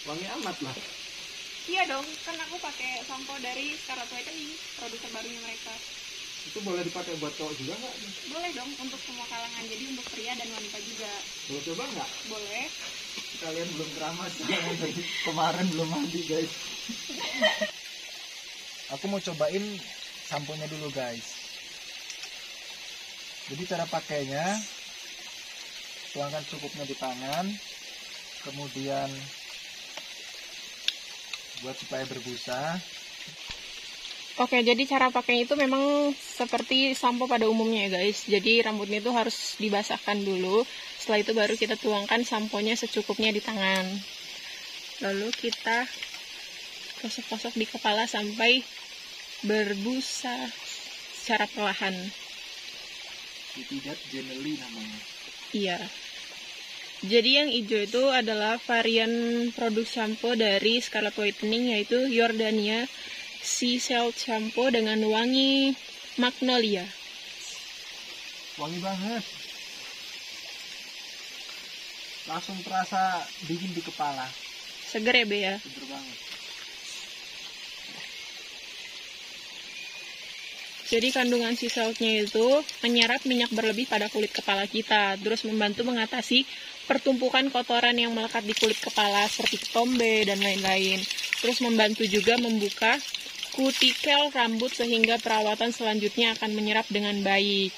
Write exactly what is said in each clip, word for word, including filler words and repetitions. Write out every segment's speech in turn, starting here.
Wangi amat lah. Iya dong, kan aku pakai sampo dari Scarlet Whitening, produk terbarunya mereka. Itu boleh dipakai buat cowok juga nggak? Boleh dong, untuk semua kalangan, jadi untuk pria dan wanita juga. Boleh coba nggak? Boleh. Kalian belum keramas, dari kemarin belum mandi guys. Aku mau cobain samponya dulu guys. Jadi cara pakainya, tuangkan cukupnya di tangan, kemudian buat supaya berbusa. Oke, jadi cara pakainya itu memang seperti sampo pada umumnya ya guys. Jadi rambutnya itu harus dibasahkan dulu. Setelah itu baru kita tuangkan samponya secukupnya di tangan. Lalu kita gosok-gosok di kepala sampai berbusa secara perlahan. Tidak gently namanya. Iya. Jadi yang hijau itu adalah varian produk shampoo dari Scarlet Whitening, yaitu Jordania Sea Salt Shampoo dengan wangi magnolia. Wangi banget. Langsung terasa dingin di kepala. Seger ya Be ya? Seger banget. Jadi kandungan sea saltnya itu menyerap minyak berlebih pada kulit kepala kita, terus membantu mengatasi pertumpukan kotoran yang melekat di kulit kepala seperti ketombe dan lain-lain. Terus membantu juga membuka kutikel rambut sehingga perawatan selanjutnya akan menyerap dengan baik.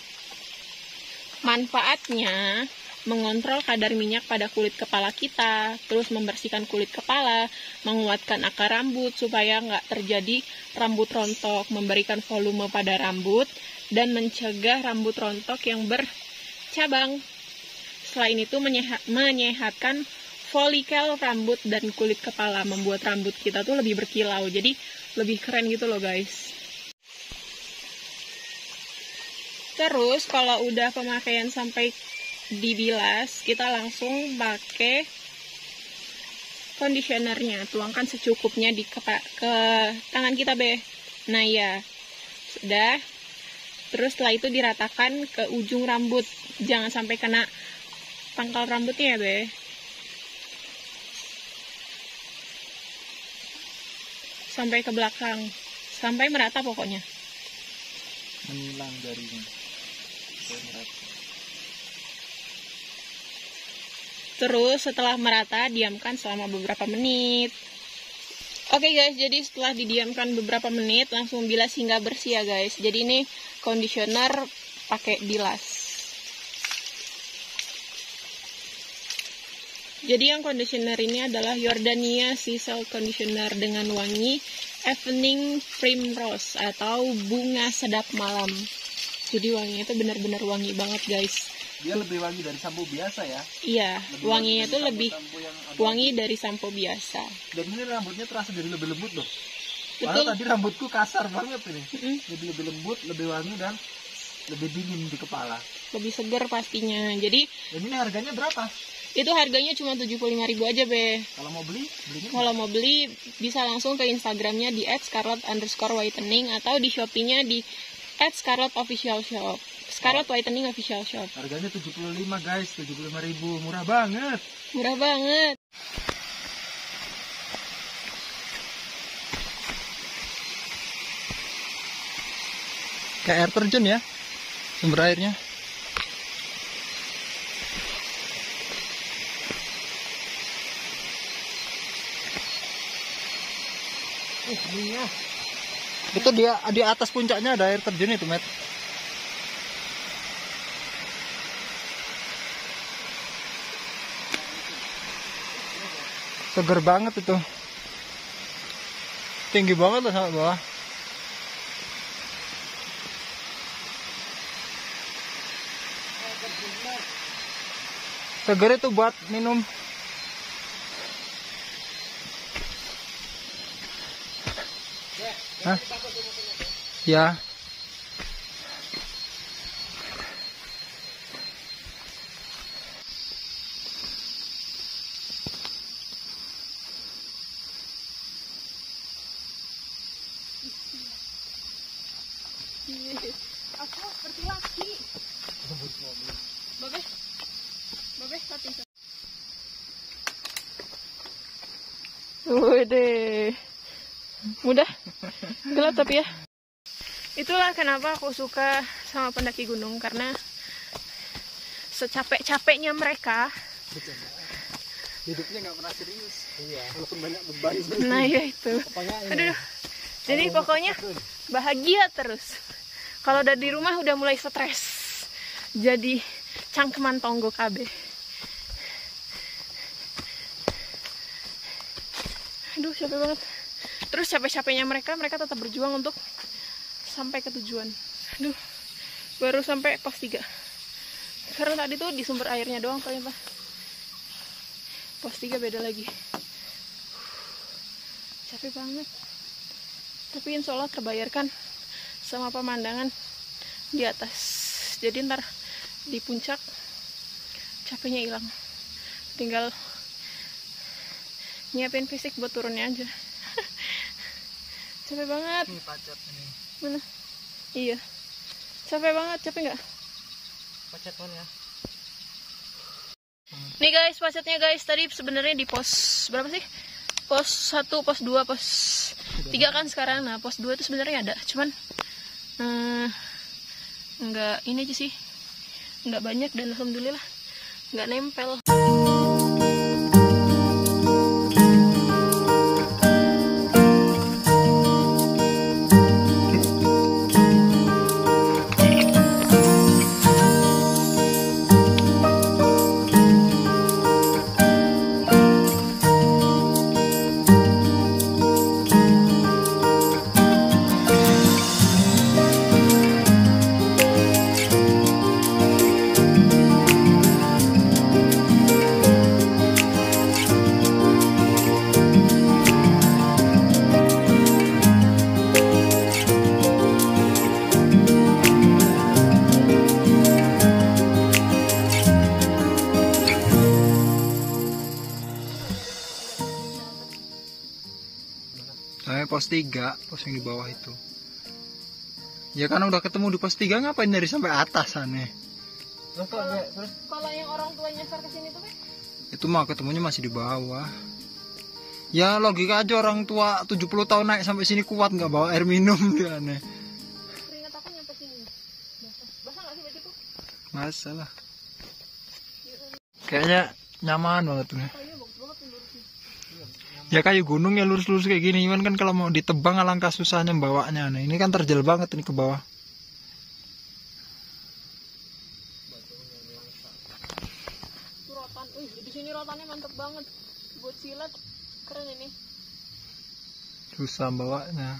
Manfaatnya mengontrol kadar minyak pada kulit kepala kita, terus membersihkan kulit kepala, menguatkan akar rambut supaya nggak terjadi rambut rontok, memberikan volume pada rambut, dan mencegah rambut rontok yang bercabang. Selain itu menyehat, menyehatkan folikel rambut dan kulit kepala, membuat rambut kita tuh lebih berkilau, jadi lebih keren gitu loh guys. Terus kalau udah pemakaian sampai dibilas, kita langsung pakai conditionernya, tuangkan secukupnya di ke, ke tangan kita Be. Nah ya, sudah. Terus setelah itu diratakan ke ujung rambut, jangan sampai kena pangkal rambutnya ya Be. Sampai ke belakang, sampai merata pokoknya. Menilang jarinya. Merata. Terus setelah merata, diamkan selama beberapa menit. Oke guys, jadi setelah didiamkan beberapa menit, langsung bilas hingga bersih ya guys. Jadi ini conditioner pakai bilas. Jadi yang conditioner ini adalah Jordania Sea Salt Conditioner dengan wangi Evening Primrose atau bunga sedap malam. Jadi wanginya itu benar-benar wangi banget guys. Dia lebih wangi dari sampo biasa ya? Iya, lebih wanginya tuh lebih wangi wangi dari sampo biasa. Dan ini rambutnya terasa jadi lebih lembut loh. Betul. Padahal tadi rambutku kasar banget ini. Mm-mm. Jadi lebih lembut, lebih wangi dan lebih dingin di kepala. Lebih segar pastinya. Jadi Dan ini harganya berapa? itu harganya cuma tujuh puluh lima ribu aja Be. Kalau mau beli, belinya Kalau mau beli bisa langsung ke Instagramnya di at scarlet underscore whitening atau di Shopee-nya di at scarlet official shop. Scarlet Whitening official shop. harganya tujuh puluh lima guys, tujuh puluh lima ribu, murah banget. Murah banget. Kayak air terjun ya, sumber airnya. Uh, minyak. Itu dia di atas puncaknya ada air terjun itu, Met. Seger banget itu. Tinggi banget loh sampai bawah. Seger itu buat minum. Hah? Ya. Aku seperti laki. Babe, babe, tapi Wede. Mudah. Gelap tapi ya. Itulah kenapa aku suka sama pendaki gunung, karena secapek-capeknya mereka hidupnya nggak pernah serius. Iya. Walaupun banyak beban. Nah ya itu. Aduh. Jadi pokoknya bahagia terus. Kalau udah di rumah udah mulai stres. Jadi cangkeman tonggo kabe. Aduh capek banget. Terus capek-capeknya mereka, mereka tetap berjuang untuk sampai ke tujuan. Aduh, baru sampai pos tiga. Karena tadi tuh di sumber airnya doang ternyata. Pos tiga beda lagi. Capek banget. Tapi insya Allah terbayarkan sama pemandangan di atas. Jadi ntar di puncak capeknya hilang. Tinggal nyiapin fisik buat turunnya aja. Capek banget. Ini pacet ini. Mana? Iya. Capek banget, capek nggak? Pacet mana ya? Nih guys, pacetnya guys. Tadi sebenarnya di pos berapa sih? Pos satu, pos dua, pos tiga kan sekarang. Nah, pos dua itu sebenarnya ada. Cuman hmm, nggak ini aja sih. Nggak banyak dan alhamdulillah nggak nempel. Saya pos tiga, pos yang di bawah itu. Ya kan udah ketemu di pos tiga, ngapain dari sampai atas aneh? Kalau kalau yang orang tua nyasar ke sini tuh kan? Itu mah ketemunya masih di bawah. Ya logika aja orang tua tujuh puluh tahun naik sampai sini kuat nggak bawa air minum gitu aneh. Keringat aku nyampe sini. Basah. Basah nggak sih bajuku? Masalah. Kayaknya nyaman banget tuh. Kayaknya bagus banget tuh lurusnya. Ya kayu gunung ya lurus-lurus kayak gini, cuman kan kalau mau ditebang alangkah susahnya bawanya. Nah, ini kan terjal banget ini ke bawah. Rotan, wih di sini rotannya mantep banget. Buat silat keren ini. Susah bawanya.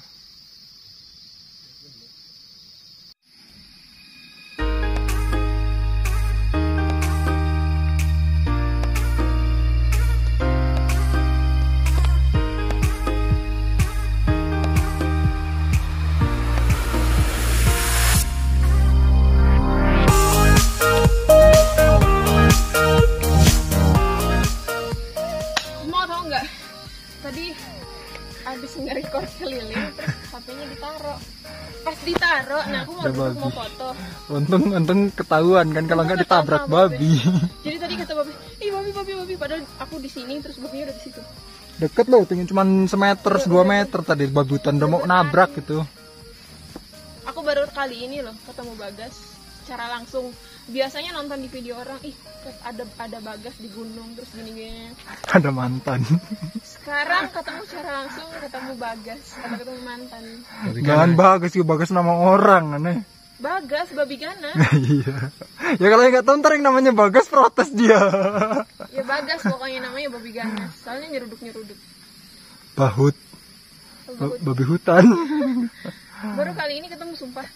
Mau tau nggak? Tadi abis nge-record keliling, terus H P-nya ditaro. Pas ditaro, nah aku mau duduk mau foto. Untung untung ketahuan kan kalau nggak ditabrak babi. Jadi tadi kata babi, ih babi babi babi, padahal aku di sini terus babinya udah di situ. Deket loh, tinggal cuma semeter, dua meter tadi babutan udah mau nabrak gitu. Aku baru kali ini loh ketemu Bagas secara langsung. Biasanya nonton di video orang, ih ada ada Bagas di gunung terus gini-gini. Ada mantan. Sekarang ketemu secara langsung, ketemu Bagas, atau ketemu mantan. Jangan Bagas, juga Bagas nama orang aneh. Bagas, babi gana. Iya. Ya kalau yang nggak tahu ntar yang namanya Bagas protes dia. Ya Bagas pokoknya namanya babi gana. Soalnya nyeruduk-nyeruduk. Bahut. Oh, Ba- bagus. babi hutan. Baru kali ini ketemu sumpah.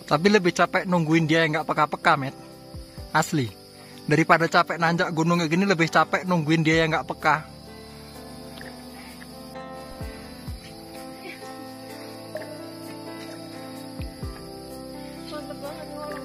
Tapi lebih capek nungguin dia yang nggak peka-peka, Met. Asli. Daripada capek nanjak gunung kayak gini, lebih capek nungguin dia yang nggak peka. Mantep banget ngolong.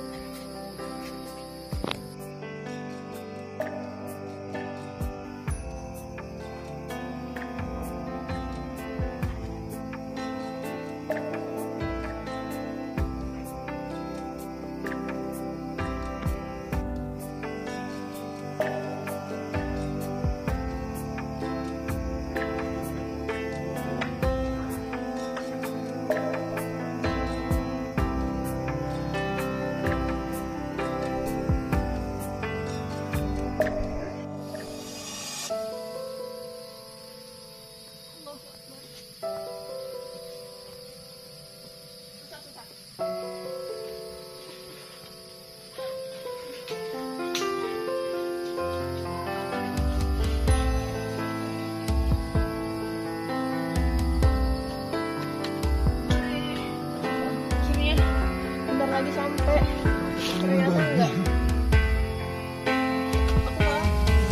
Akhirnya bentar lagi sampai. Ternyata enggak. Aku malah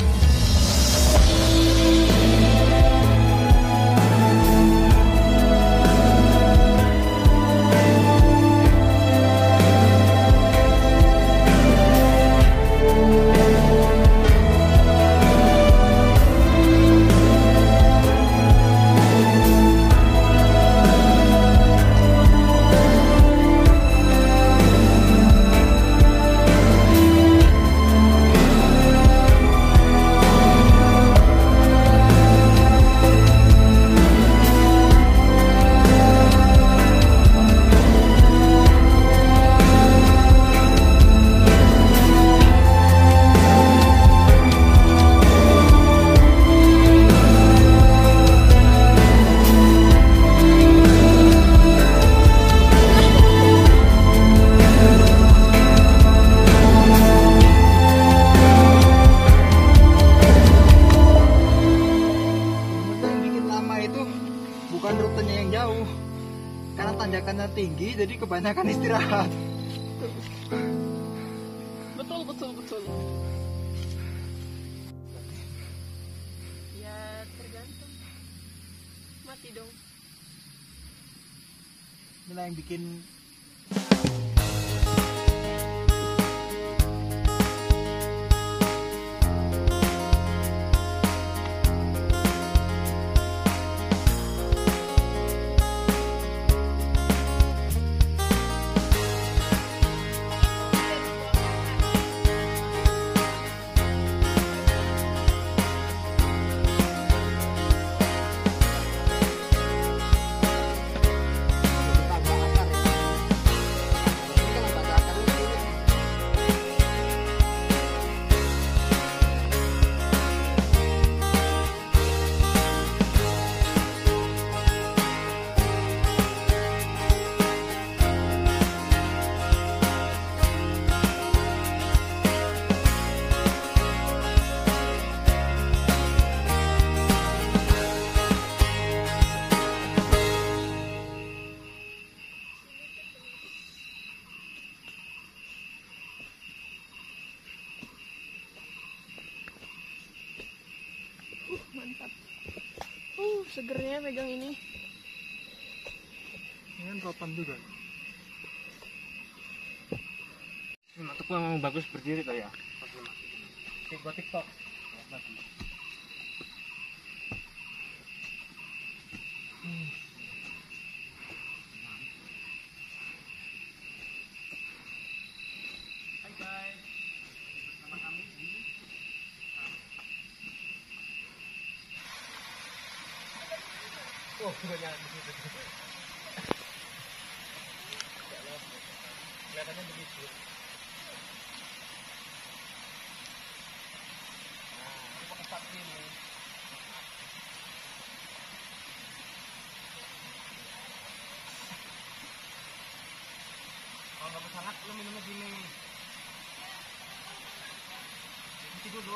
yang bikin lama itu bukan rutenya yang jauh, karena tanjakannya tinggi, jadi kebanyakan istirahat. betul betul betul. Ya tergantung. Mati dong. Inilah yang bikin Mantap. Uh, segernya megang ini. ini kan rotan juga. Untuk memang bagus berdiri kali ya. Buat TikTok. Hai guys, bersama kami di Oh, banyak begitu. Kelihatannya begitu. Nah, ini pakai sapi ini. Kalau nggak mau sangat, lo minumnya gini. Isi dulu.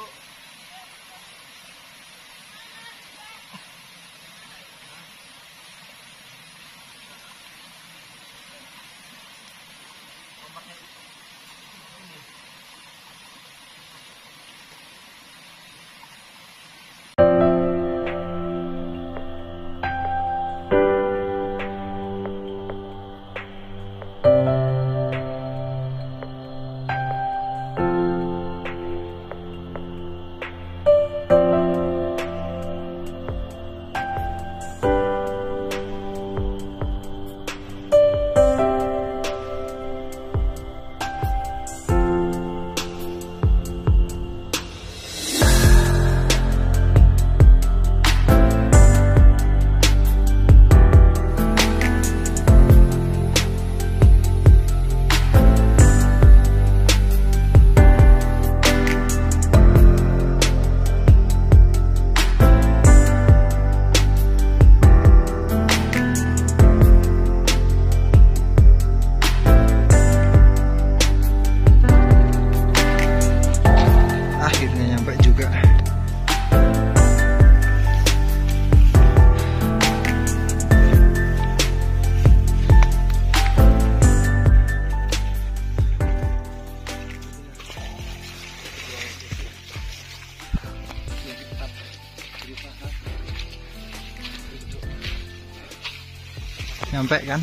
Nyampe kan?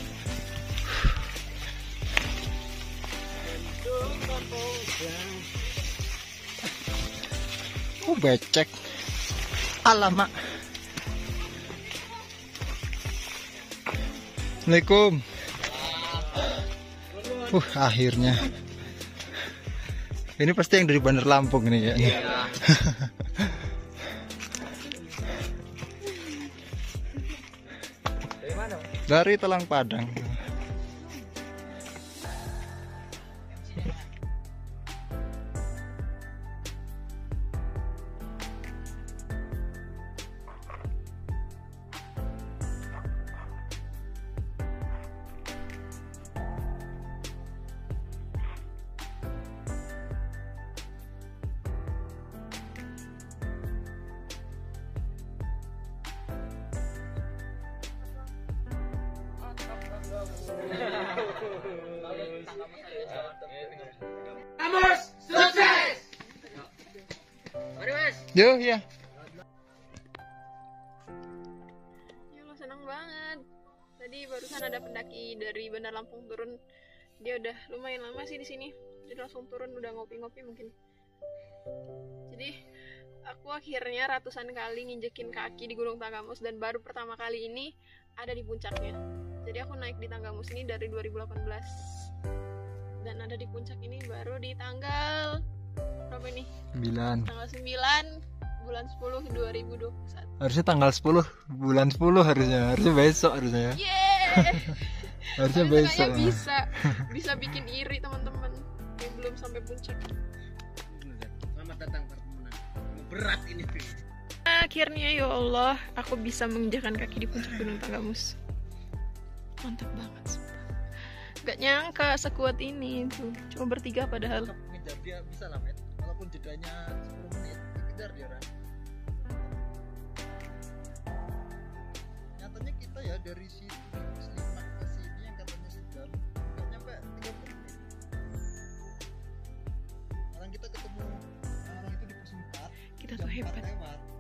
Oh becek. Alamak. Assalamualaikum. Uh akhirnya. Ini pasti yang dari Bandar Lampung ini kayaknya. Dari mana? Dari Telang Padang. Amos, sukses! Mari mas. Yo ya. Ya lo seneng banget. Tadi barusan ada pendaki dari Bandar Lampung turun. Dia udah lumayan lama sih di sini. Jadi langsung turun udah ngopi-ngopi mungkin. Jadi aku akhirnya ratusan kali nginjekin kaki di Gunung Tanggamus dan baru pertama kali ini ada di puncaknya. Jadi aku naik di Tanggamus ini dari dua ribu delapan belas dan ada di puncak ini baru di tanggal berapa ini? sembilan. Tanggal sembilan bulan sepuluh dua ribu dua puluh satu. Harusnya tanggal sepuluh bulan sepuluh harusnya. Harusnya besok harusnya ya. Yeay! Harusnya Tapi besok. seenggaknya bisa bisa bikin iri teman-teman yang belum sampai puncak. Selamat datang para pemenang. Berat ini. Akhirnya ya Allah, aku bisa menginjakan kaki di puncak Gunung Tanggamus. Mantap banget sumpah. Gak nyangka sekuat ini tuh. Cuma bertiga padahal. Ngejar dia bisa lah, Met. Walaupun jedanya sepuluh menit, dikejar dia kan. Nyatanya kita ya dari sini lima ke sini yang katanya sejam, nggak nyampe tiga puluh menit. Sekarang kita ketemu orang itu di pos empat. Kita jam tuh empat hebat. lewat.